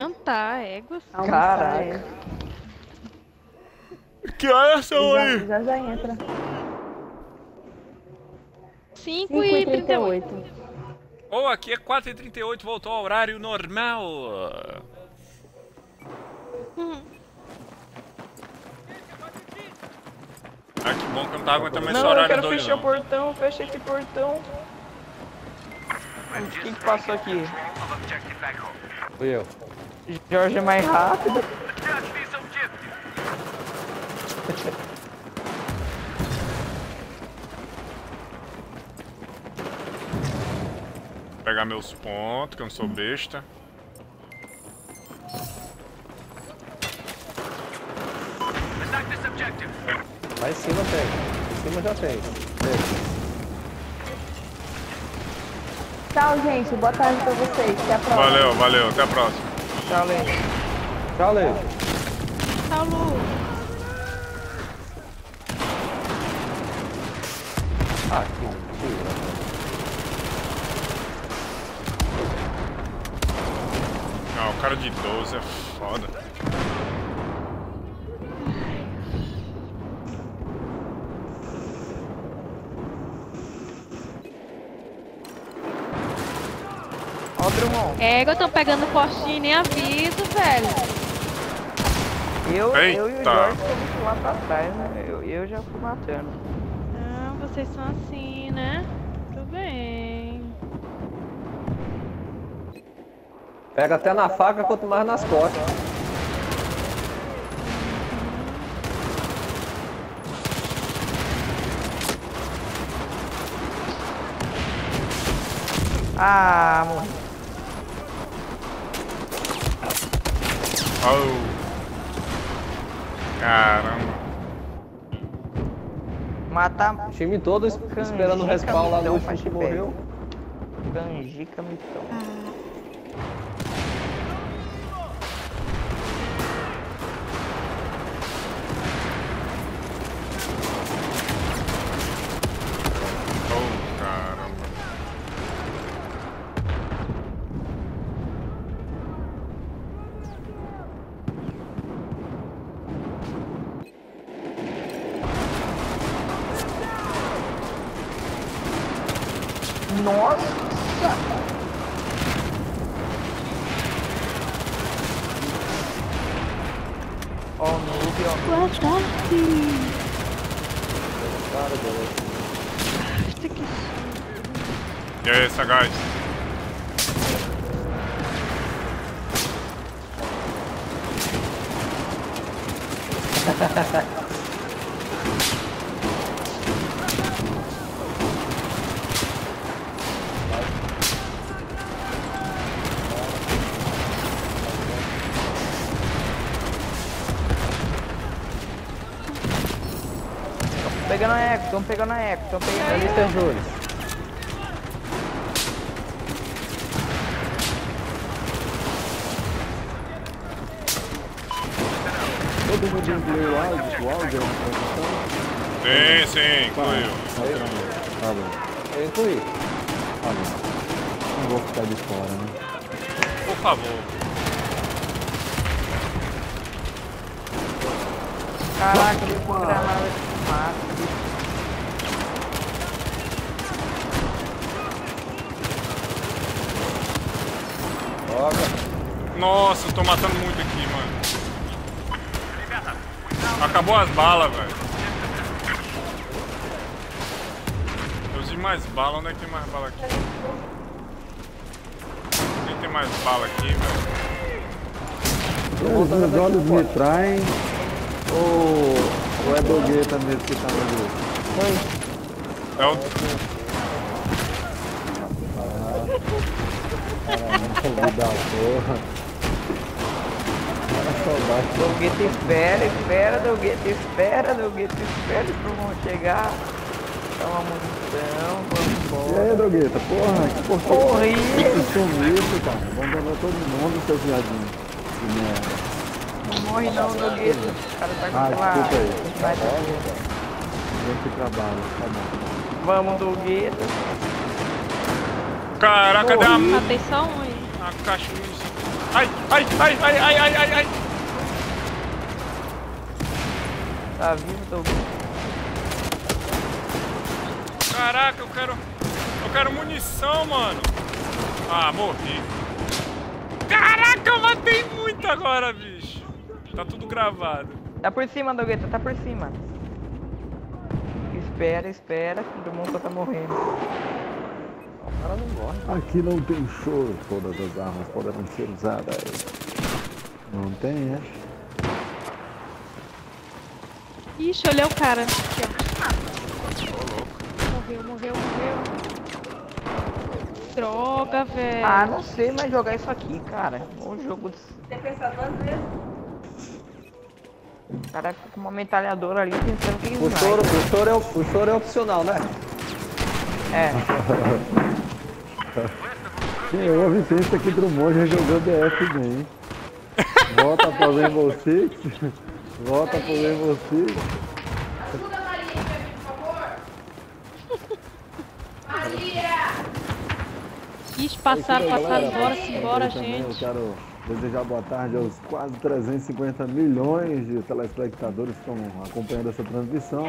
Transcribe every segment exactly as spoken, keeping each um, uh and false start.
Jantar, égua. Caraca. Que horas são aí? Já já entra. cinco e trinta e oito. Oh, aqui é quatro e trinta e oito, voltou ao horário normal. Hum. Ah, que bom que eu não tava aguentando mais esse Não, eu horário quero doido, fechar o não. portão, fecha esse portão. O que que passou aqui? Fui eu. Jorge é mais rápido. Vou pegar meus pontos, que eu não sou besta. Lá em cima tem. Em cima já tem. Tem. Tchau, gente. Boa tarde pra vocês. Até a próxima. Valeu, valeu. Até a próxima. Tchau, Lê. Tchau, Lê. Tchau, Lu. Ah, que mentira. Ah, o cara de doze é foda. Ó, Drummond. Égua, tão pegando postinho e nem aviso, velho. Eu, eu e o Eita. Jorge estamos lá pra trás, né? Eu, eu já fui matando. Ah, vocês são assim, né? Tudo bem. Pega até na faca, quanto mais nas costas. Ah, morri. Oh. Caramba. Matar O time todo es- esperando o respawn lá no último que morreu. Canjica mitão. Oh, caramba. Nossa! Ó, o noob, ó. Boa tarde. Cara, beleza. E aí, sagaz? Pegando a eco, tão pegando a eco, tão pegando a Ali, eco. Sr. Júlio. Todo mundo incluiu o áudio, o áudio na transmissão? Sim, sim, incluiu. Tá bom, Eu incluí. tá bom. Não vou ficar de fora, né? Por favor. Caraca, eu vou granada de mata. Joga. Nossa, eu tô matando muito aqui, mano. Acabou as balas, velho. Eu usei mais bala. Onde é que tem mais bala aqui? Nem tem mais bala aqui, velho. Os meus olhos me traem ou, ou é dogueta mesmo que tá no jogo? É o... Caramba, da porra. Dogueta espera, espera, Dogueta espera, Dogueta espera pro vão chegar. Dá uma munição, vamos E embora. aí, drogueta? Porra, que porra. Corri! Que sumiço, cara. Abandonou todo mundo, seu viadinho. Que merda. Não morre não, Dogueta. O cara tá com Ah, aquela... desculpa aí. Vai, tá. Vem que trabalho, tá bom. Vamos, Dogueta. Caraca, deu uma... Matei só um aí. a caixa de munição. Ai, ai, ai, ai, ai, ai, ai, ai. Tá vivo, Dogueta? Caraca, eu quero... Eu quero munição, mano. Ah, morri. Caraca, eu matei muito agora, bicho. Tá tudo gravado. Tá por cima, Dogueta, tá por cima. Espera, espera, que todo mundo tá morrendo. O cara não morre. Aqui não tem choro, todas as armas poderão ser usadas. Não tem, é? Ixi, olha o cara. Aqui, ó. Morreu, morreu, morreu. Droga, velho. Ah, não sei mais jogar isso aqui, cara. O jogo... Você pensa duas vezes? O cara fica com uma metralhadora ali pensando que... O choro, o, choro é, o choro é opcional, né? É. Quem ouve pensa que Drummond já jogou D F bem, hein? Volta pra Rainbow Six. Volta pro Rainbow Six. Ajuda a Maria pra mim, por favor. Maria! Ixi, passaram, passaram, bora, simbora, Também eu gente. quero desejar boa tarde aos quase trezentos e cinquenta milhões de telespectadores que estão acompanhando essa transmissão.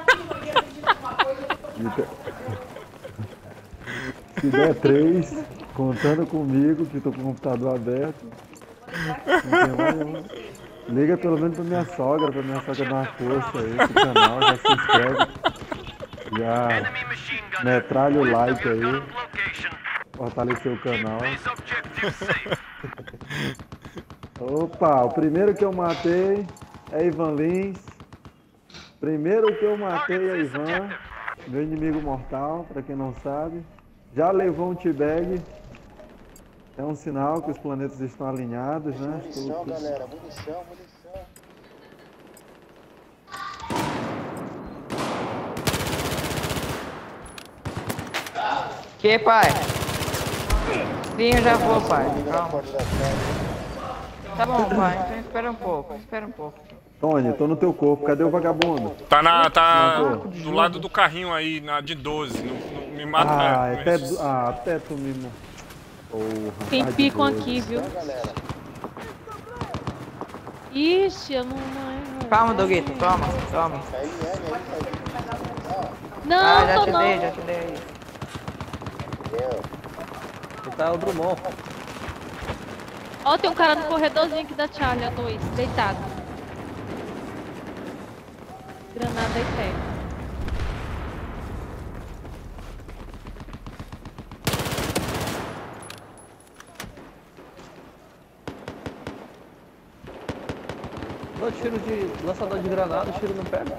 Se der três, contando comigo, que estou com o computador aberto. Não tem mais um. Liga pelo menos pra minha sogra, pra minha sogra dar uma força aí pro canal, já se inscreve. Já metralha o like aí. Fortalecer o canal. Opa, o primeiro que eu matei é Ivan Lins. Primeiro que eu matei é Ivan, meu inimigo mortal, pra quem não sabe. Já levou um T-Bag. É um sinal que os planetas estão alinhados, né? Munição, galera, munição, munição. Que, pai? Sim, eu já vou, pai. Calma. Tá bom, pai. Então espera um pouco, espera um pouco. Tony, tô no teu corpo. Cadê o vagabundo? Tá na... tá Não, do lado do carrinho aí, na de doze. Não, não, me mata. Ah, é, até, mas- ah, até tu me... Porra, Tem tá de picam doze. aqui, viu? Então, galera, Ixi, eu não... não- Calma, Dogueta, toma, toma. K L N aí, tá Não, Ah, já tô te não. dei, já te dei aí. Deu. Aqui tá o Drummond. Ó, tem um cara no corredorzinho aqui da Charlie, ó, dois, deitado. Granada e pega. Dou tiro de lançador de granada, o tiro não pega.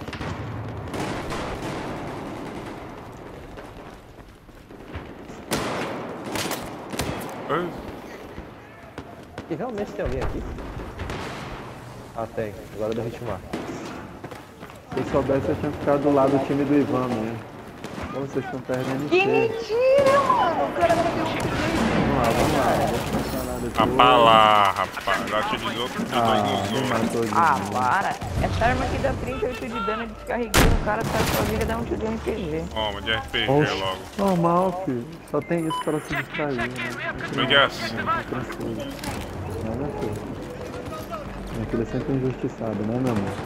Ai, E realmente tem alguém aqui? Ah, tem. Agora deu ritmar. Se eu soubesse, eu tinha ficado do lado do time do Ivan, né? Como vocês estão perdendo Que feio. mentira, mano. O cara me deu um Vamos lá, vamos lá. Deixa eu pensar nada aqui. a bala, rapaz. Já utilizou de dois Ah, nos me outros. matou de Ah, novo. para. Essa arma aqui dá trinta e oito de dano descarregando. O cara tá sozinho e dá um tiro de R P G. Toma, de R P G Oxe, logo. normal, filho. Só tem isso para se distrair, né? Como é que é assim? Tranquilo. Não, minha filha. Minha filha é sempre injustiçada, né, meu amor?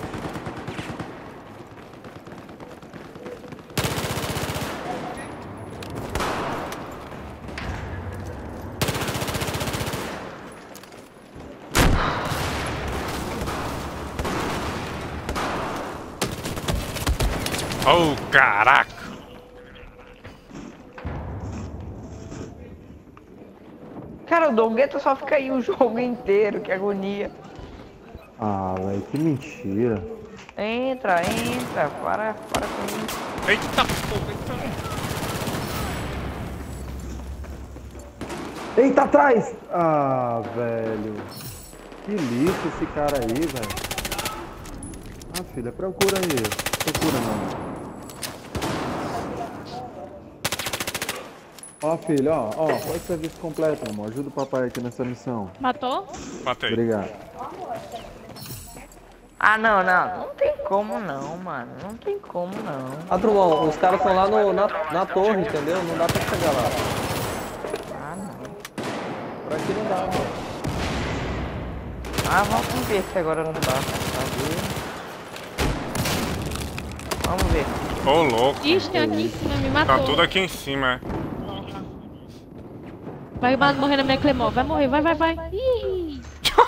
Oh, caraca! Cara, o Dogueta só fica aí o jogo inteiro, que agonia. Ah, velho, que mentira. Entra, entra, para, para com isso. Eita porra, eita. Eita, atrás! Ah, velho. Que lixo esse cara aí, velho. Ah, filha, procura aí. Procura, não. Ó, filho, ó, ó, faz o serviço completo, amor. Ajuda o papai aqui nessa missão. Matou? Matei. Obrigado. Ah, não, não. Não tem como não, mano. Não tem como não. Ah, Drummond, os caras estão lá no, na, na torre, entendeu? Não dá pra chegar lá. Ah, não. Por aqui não dá, mano. Ah, vamos ver se agora não dá. Cadê? Vamos ver. Ô, louco. Ixi, tem aqui em cima, me matou. Tá tudo aqui em cima, é. Vai morrer na minha Clemó. Vai morrer, vai, vai, vai. Ih.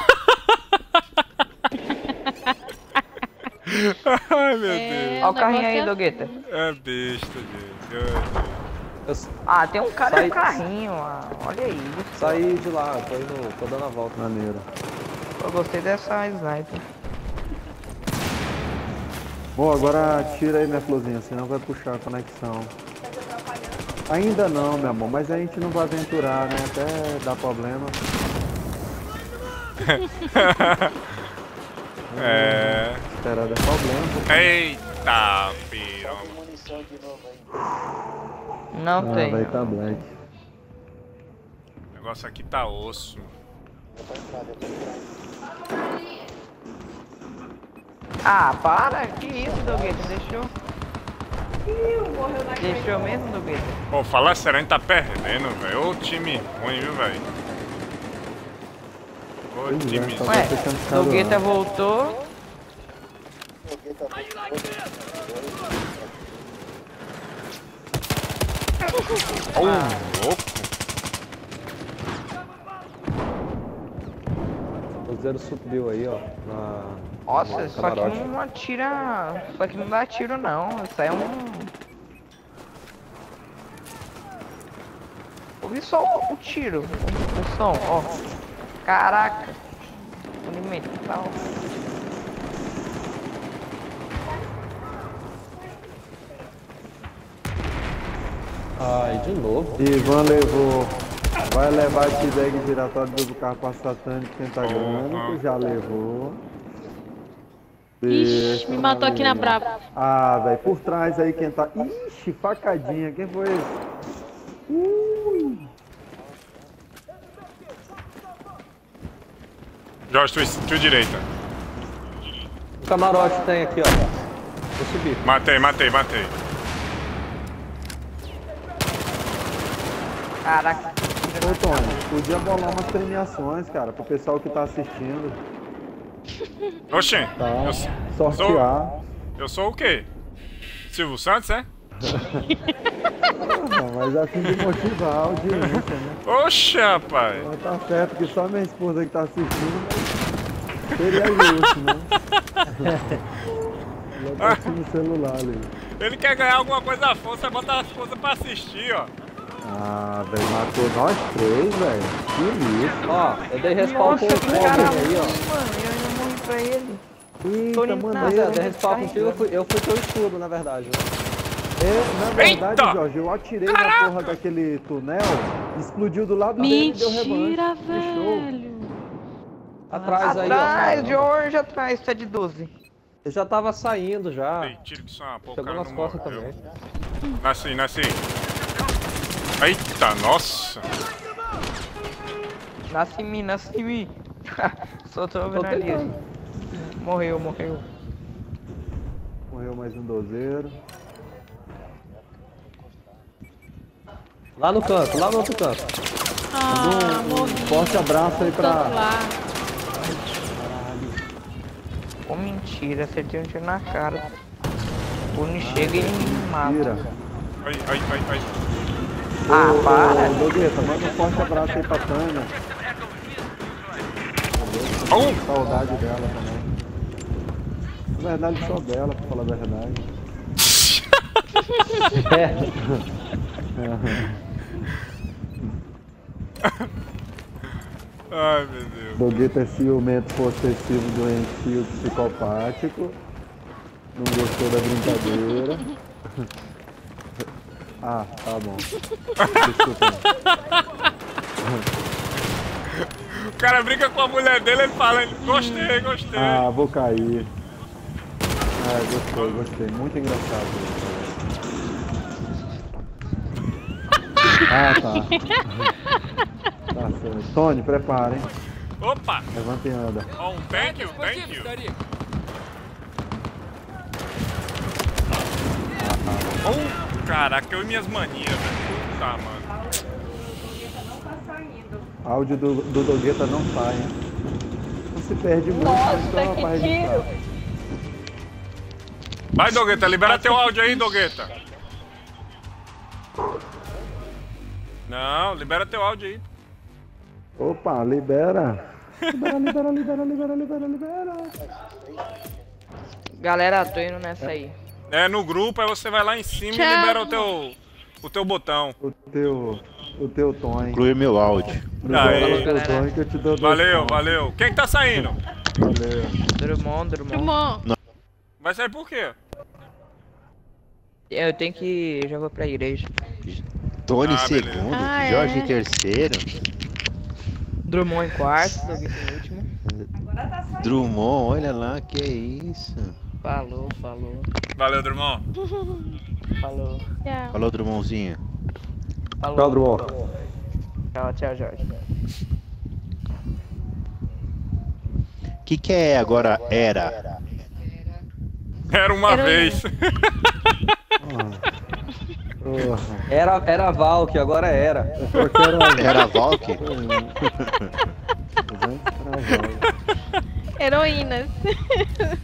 Ai, meu É, Deus. Olha o carrinho negócio aí, é Dogueta. É besta, gente. Ai, Eu Ah, tem um cara Sai- no carrinho, ah. Olha isso. saí de lá, tô indo, tô dando a volta. Maneiro. Eu gostei dessa sniper. Bom, agora tira aí minha florzinha, senão vai puxar a conexão. Ainda não, meu amor, mas a gente não vai aventurar, né? Até dar problema. É. Esperar dar problema. Eita, piroca. Tem munição de novo aí. Não Ah, tem. vai tá black. O negócio aqui tá osso. Deu pra entrar, deu pra entrar. Ah, para! Que isso, Dogueta? Deixou? Deixou mesmo, Dogueta? Pô, falar sério, a gente tá perdendo, velho. Ô time ruim, viu, velho? Ô Pois é, time. só- Ué, você tinha ficado Dogueta lá. voltou. Joguei também. Ô, louco. O Zero subiu aí, ó. Na... Nossa, no só que camarote. não atira. Só que não dá tiro não. Isso aí é um. Ouvi só o, o tiro, o, o som, ó. Caraca. Alimento tal. Ai, de novo. Ivan levou. Vai levar esse bag giratório do carro pra satânico pentagrâmico, já levou. Ixi, Deixa me matou aqui na eu ver. brava. Ah, velho, por trás aí quem tá. Ixi, facadinha, quem foi esse? Ui. Jorge, tua, tua direita. O camarote tem aqui, ó. Vou subir. Matei, matei, matei. Caraca. Ô Tony, podia bolar umas premiações, cara, pro pessoal que tá assistindo. Oxê, Tá? eu, sou- Sortear. eu sou o quê? Silvio Santos, é? Ah, mas a fim de motivar a audiência, né? Oxe, rapaz. Mas tá certo que só minha esposa que tá assistindo, mas seria justo, né? Ela tá assistindo no celular ali. Ele quer ganhar alguma coisa da força, bota a esposa pra assistir, ó. Ah, velho, matou nós três, velho. Que isso. Ó, eu dei respawn com o que Fogo cara aí, ruim, ó. mano. Eu ainda morri pra ele. Eita, Tô nem mano, nada, Mas é, eu, eu dei respawn contigo, eu fui, eu fui teu escudo, na verdade. Né? é, na verdade, Eita! Jorge, eu atirei na porra daquele túnel, explodiu do lado dele e deu Mentira, revanche. Fechou. velho. Atrás aí, ó. Atrás, George, atrás, tá de doze. Eu já tava saindo já. Ei, tiro que isso é uma porra, Chegou cara nas não costas morreu. também. Nasci, nasci. Eita, nossa. Nasce em mim, nasce em mim. Só tô Tô vendo ali. tentando. Morreu, morreu. Morreu mais um dozeiro. Lá no canto, lá no outro canto. Ah, morri. Forte abraço aí Tanto pra. lá. Pô, mentira, acertei um tiro na cara. O Puni chega e me mata. Tira. Ai, ai, ai, ai. Ah, para. Ô, Dogueta, manda um forte abraço aí pra Tânia. Oh! Saudade dela também. Na verdade, só dela, pra falar a verdade. Ai, meu Deus. Dogueta é ciumento, possessivo, doentio, psicopático. Não gostou da brincadeira. Ah, tá bom. Desculpa. O cara brinca com a mulher dele e fala, gostei, gostei. Ah, vou cair. Ah, gostei, gostei. Muito engraçado. Ah, tá. Tá certo. Tony, prepara, hein? Opa! Levanta e anda. Ó, um thank you, thank you. Oh, caraca, eu e minhas manias, velho. Puta, mano. Áudio do, do Dogueta não sai, hein? se perde muito, Nossa, mas toma que pra tiro. registrar. Vai, Dogueta, libera teu áudio aí, Dogueta. Não, libera teu áudio aí. Opa, libera. Libera, libera, libera, libera, libera, libera. Galera, tô indo nessa aí. É, no grupo, aí você vai lá em cima Tchau. e libera o teu, o teu botão. O teu, o teu tom, hein? Inclui meu áudio. Aí. O teu tom, hein, que eu te dou dois Valeu, pontos. valeu. Quem que tá saindo? Valeu. Drummond, Drummond. Drummond. Vai sair por quê? Eu tenho que... já vou pra igreja. Tony Ah, beleza. segundo, Ah, Jorge é. terceiro, Drummond em quarto, Dogueta em último. Agora tá saindo. Drummond, olha lá, que é isso. Falou, falou, Valeu, Drummond. falou. Tchau. Falou, Drummondzinho. Falou. Tchau, Drummond. Tchau, tchau, Jorge. O que que é agora era? Era uma Heroína. vez. Porra. Era, era Valk, agora era. Eu quero Era Valk? Heroínas.